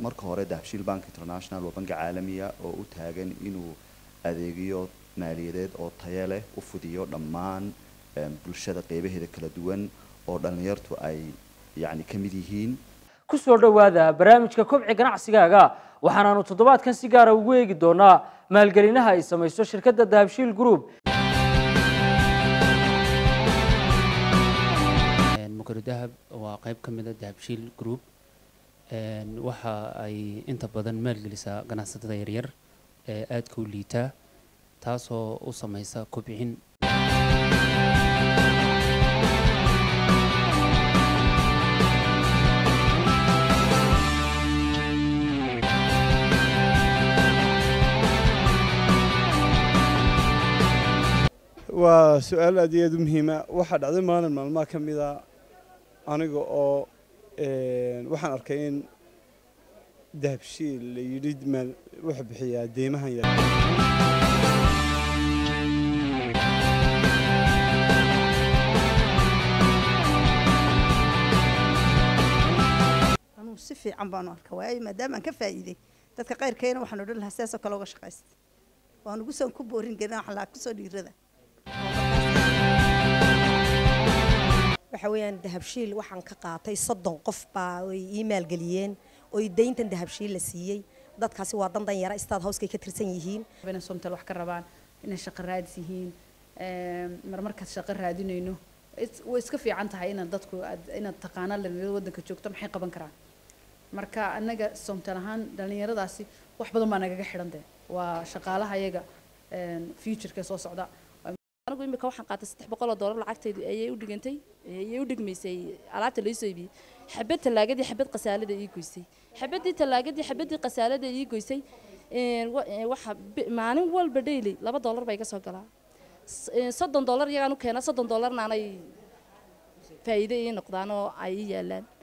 marka hore Dahabshiil Bank International waa bank caalami ah oo u taagan inuu adeegyo maaliyadeed oo tayo leh u fudiyo dhammaan bulshada qeybaheeda kala duwan oo dhalinyartu ay yani kamid yihiin ku soo dhawaada barnaamijka kobci ganacsigaaga waxaanu toddobaadkan si gaar ah ugu eegi doonaa maalgelinaha ay samayso shirkadda Dahabshiil Group dahab waa qayb ka mid ah Dahabshiil Group waxa ay inta badan maalgelisaa ganacsatada yaryar ee aad ku liita taasoo u samaysa kobcin waa su'aal aad iyo aad muhiim ah waxa dhacday maalmaha ka mid ah aniga oo waxaan arkay in Dahabshiil la yiri maal wax bixiya deymahan yar anu si fiican baan arkay waay maadaama aan ka faa'iiday dadka qayrkeena waxaan odhan lahaa sidaas oo kale uga shaqeysta waan ugu soo ku boorin galnaa waxa la ku soo dhiirada waxa weeyaan Dahabshiil waxaan ka qaatay 30 qof baa ay email galiyeen oo deyntan Dahabshiil la siiyay dadkaasi waa dandan yara istaad hooskay ka tirsan yihiin bana somtal wax ka rabaan inay shaqo raadis yihiin marmarka shaqo raadinayno way iska fiican tahay in dadku inaad taqaanaan la wadanka joogto maxay qaban karaan marka anaga somtal ahaan dhalinyaradaasi wax badan baa naga xidhantay waa shaqaalaha iyaga future-ka soo socda anigu imika waxaan qaatay $300 lacagteedu ayay u dhigmaysay alaabta la soo iibiyay xabad talaagadii xabad qasaalada ii goysay xabadii talaagadii xabadii qasaalada ii goysay waxa maalin walba daily $2 bay ka soo galaa $30 iyagaan u keenaa $30 aanay faa'iido ii noqdaan oo ay yaalaan